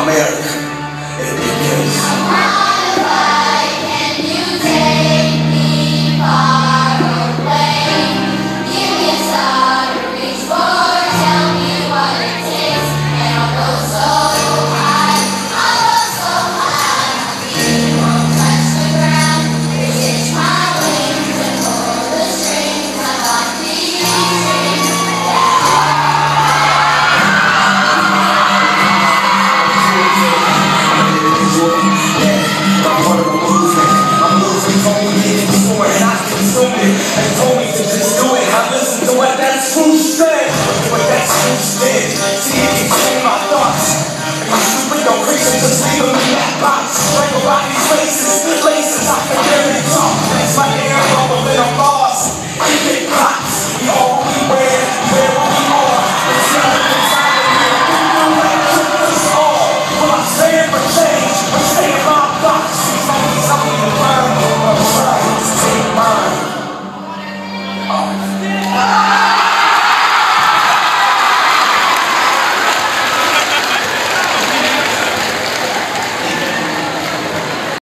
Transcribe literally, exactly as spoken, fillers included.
America. It begins. They told me to just do it. I listened to what that truth said. What that truth said. See, it can change my thoughts. You stupid, don't preach it, just leave them in that box. Like about these laces, laces, I can barely talk. Makes my air bubble in a loss. It get hot.